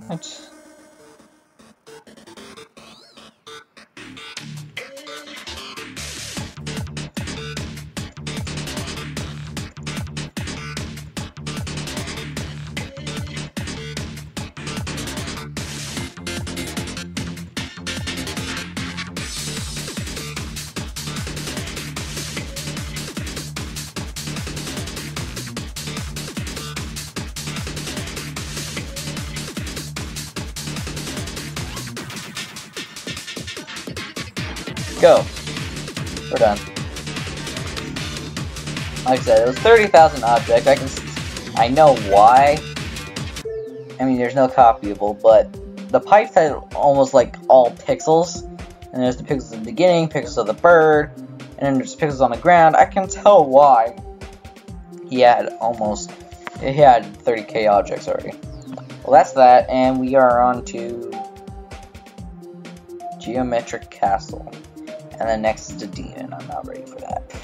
What? Go. We're done. Like I said, it was 30,000 objects. I know why. I mean, there's no copyable, but the pipes had almost like all pixels. And there's the pixels at the beginning, pixels of the bird, and then there's pixels on the ground. I can tell why he had 30k objects already. Well, that's that, and we are on to Geometric Castle. And then next is the demon. I'm not ready for that.